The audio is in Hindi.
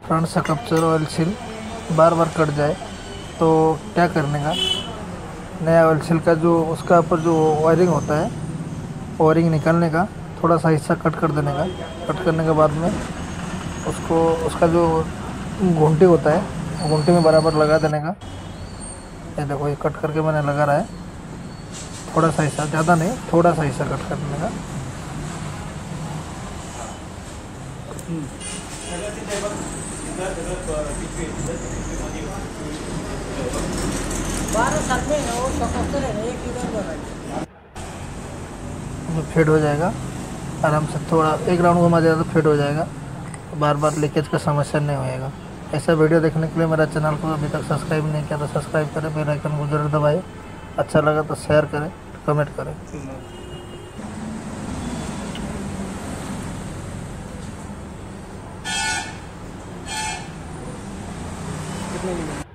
फ्रंट से कप्चर ऑयल सील बार बार कट जाए तो क्या करने का, नया ऑयल सील का जो उसका ऊपर जो वायरिंग होता है, वायरिंग निकालने का, थोड़ा सा हिस्सा कट कर देने का। कट करने के बाद में उसको उसका जो घूंटी होता है घूंटी में बराबर लगा देने का। ये देखो ये कट करके मैंने लगा रहा है, थोड़ा सा हिस्सा, ज़्यादा नहीं, थोड़ा सा हिस्सा कट कर देने का। तो फेड हो जाएगा आराम से, थोड़ा एक राउंड घुमा जाएगा तो फेड हो जाएगा, बार बार लीकेज का समस्या नहीं होएगा। ऐसा वीडियो देखने के लिए मेरा चैनल को अभी तक सब्सक्राइब नहीं किया तो सब्सक्राइब करें, बेल आइकन को जरूर दबाएं। अच्छा लगा तो शेयर करें, कमेंट करें।